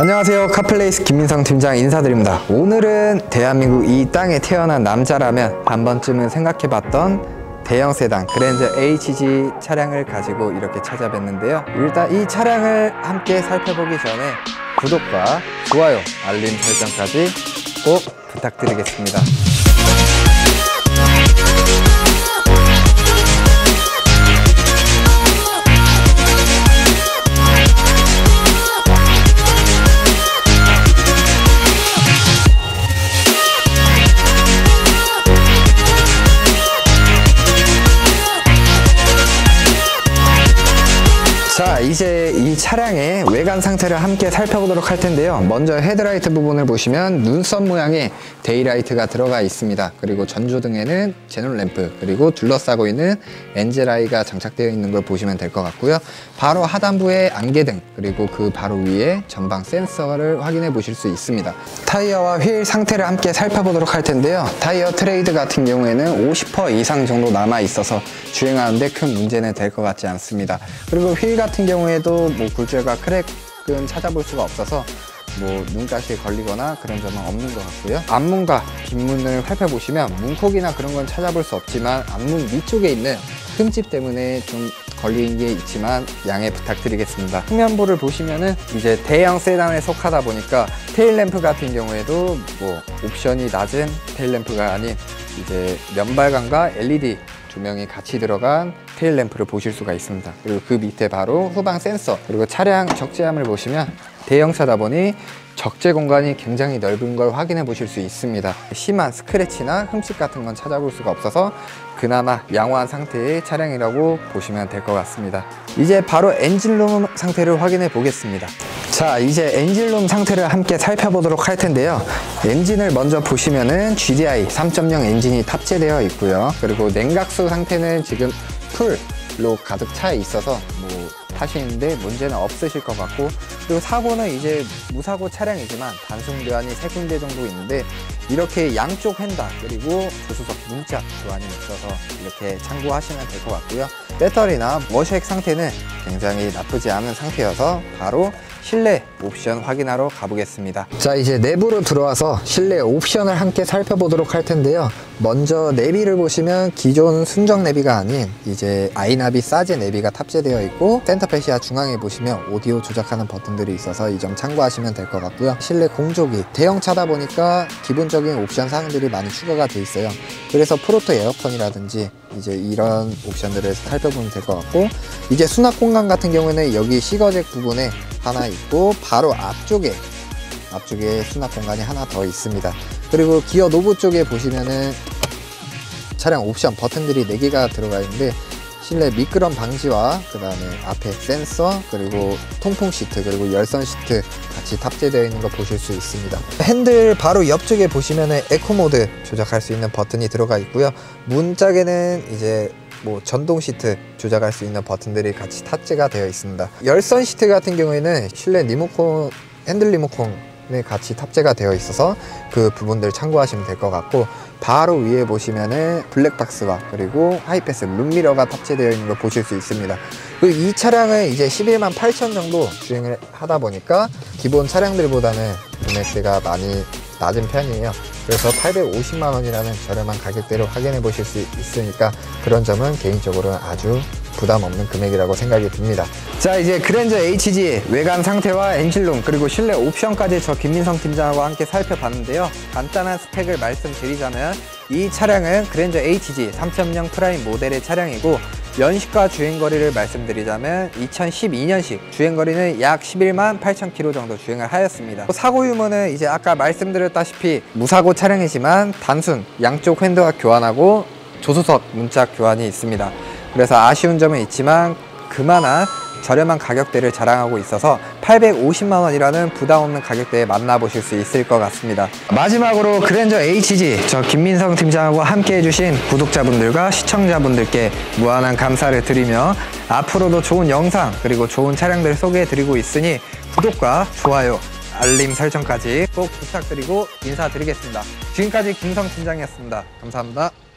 안녕하세요, 카플레이스 김민성 팀장 인사드립니다. 오늘은 대한민국 이 땅에 태어난 남자라면 한 번쯤은 생각해봤던 대형 세단 그랜저 HG 차량을 가지고 이렇게 찾아뵀는데요. 일단 이 차량을 함께 살펴보기 전에 구독과 좋아요, 알림 설정까지 꼭 부탁드리겠습니다. 자, 이제 이 차량의 외관 상태를 함께 살펴보도록 할 텐데요. 먼저 헤드라이트 부분을 보시면 눈썹 모양의 데이라이트가 들어가 있습니다. 그리고 전조등에는 제논 램프, 그리고 둘러싸고 있는 엔젤아이가 장착되어 있는 걸 보시면 될 것 같고요. 바로 하단부에 안개등, 그리고 그 바로 위에 전방 센서를 확인해 보실 수 있습니다. 타이어와 휠 상태를 함께 살펴보도록 할 텐데요. 타이어 트레이드 같은 경우에는 50% 이상 정도 남아 있어서 주행하는데 큰 문제는 될 것 같지 않습니다. 그리고 휠 같은 경우에도 뭐 굴절과 크랙은 찾아볼 수가 없어서 뭐 눈가시에 걸리거나 그런 점은 없는 것 같고요. 앞문과 뒷문을 살펴보시면 문콕이나 그런 건 찾아볼 수 없지만 앞문 위쪽에 있는 흠집 때문에 좀 걸린 게 있지만 양해 부탁드리겠습니다. 후면부를 보시면은 이제 대형 세단에 속하다 보니까 테일램프 같은 경우에도 뭐 옵션이 낮은 테일램프가 아닌 이제 면발관과 LED 조명이 같이 들어간 테일램프를 보실 수가 있습니다. 그리고 그 밑에 바로 후방 센서, 그리고 차량 적재함을 보시면 대형차다 보니 적재 공간이 굉장히 넓은 걸 확인해 보실 수 있습니다. 심한 스크래치나 흠집 같은 건 찾아볼 수가 없어서 그나마 양호한 상태의 차량이라고 보시면 될 것 같습니다. 이제 바로 엔진룸 상태를 확인해 보겠습니다. 자, 이제 엔진룸 상태를 함께 살펴보도록 할 텐데요. 엔진을 먼저 보시면은 GDI 3.0 엔진이 탑재되어 있고요. 그리고 냉각수 상태는 지금 풀로 가득 차 있어서 뭐 타시는데 문제는 없으실 것 같고, 그리고 사고는 이제 무사고 차량이지만 단순 교환이 3군데 정도 있는데 이렇게 양쪽 휀다 그리고 조수석 문짝 교환이 있어서 이렇게 참고하시면 될 것 같고요. 배터리나 워셔액 상태는 굉장히 나쁘지 않은 상태여서 바로 실내 옵션 확인하러 가보겠습니다. 자, 이제 내부로 들어와서 실내 옵션을 함께 살펴보도록 할 텐데요. 먼저 내비를 보시면 기존 순정 내비가 아닌 이제 아이나비 사제 내비가 탑재되어 있고, 센터 패시아 중앙에 보시면 오디오 조작하는 버튼들이 있어서 이 점 참고하시면 될 것 같고요. 실내 공조기, 대형차다 보니까 기본적인 옵션 사항들이 많이 추가가 돼 있어요. 그래서 프로토 에어컨이라든지 이제 이런 옵션들을 살펴보면 될 것 같고, 이제 수납 공간 같은 경우에는 여기 시거잭 부분에 하나 있고 바로 앞쪽에 수납 공간이 하나 더 있습니다. 그리고 기어 노브 쪽에 보시면은 차량 옵션 버튼들이 4개가 들어가 있는데 실내 미끄럼 방지와 그 다음에 앞에 센서, 그리고 통풍 시트, 그리고 열선 시트 같이 탑재되어 있는 거 보실 수 있습니다. 핸들 바로 옆쪽에 보시면은 에코 모드 조작할 수 있는 버튼이 들어가 있고요. 문짝에는 이제 뭐 전동 시트 조작할 수 있는 버튼들이 같이 탑재가 되어 있습니다. 열선 시트 같은 경우에는 실내 리모컨, 핸들 리모컨에 같이 탑재가 되어 있어서 그 부분들 참고하시면 될 것 같고, 바로 위에 보시면은 블랙박스와 그리고 하이패스 룸미러가 탑재되어 있는 걸 보실 수 있습니다. 그리고 이 차량은 이제 11만 8천 정도 주행을 하다 보니까 기본 차량들보다는 금액대가 많이 낮은 편이에요. 그래서 850만 원이라는 저렴한 가격대로 확인해 보실 수 있으니까 그런 점은 개인적으로는 아주 부담 없는 금액이라고 생각이 듭니다. 자, 이제 그랜저 HG 외관 상태와 엔진룸 그리고 실내 옵션까지 저 김민성 팀장하고 함께 살펴봤는데요. 간단한 스펙을 말씀드리자면 이 차량은 그랜저 HG 3.0 프라임 모델의 차량이고, 연식과 주행거리를 말씀드리자면 2012년식 주행거리는 약 11만 8천 킬로 정도 주행을 하였습니다. 사고 유무는 이제 아까 말씀드렸다시피 무사고 차량이지만 단순 양쪽 휀드와 교환하고 조수석 문짝 교환이 있습니다. 그래서 아쉬운 점은 있지만 그만한 저렴한 가격대를 자랑하고 있어서 850만 원이라는 부담 없는 가격대에 만나보실 수 있을 것 같습니다. 마지막으로 그랜저 HG 저 김민성 팀장하고 함께 해주신 구독자분들과 시청자분들께 무한한 감사를 드리며 앞으로도 좋은 영상 그리고 좋은 차량들 소개해 드리고 있으니 구독과 좋아요, 알림 설정까지 꼭 부탁드리고 인사드리겠습니다. 지금까지 김성 팀장이었습니다. 감사합니다.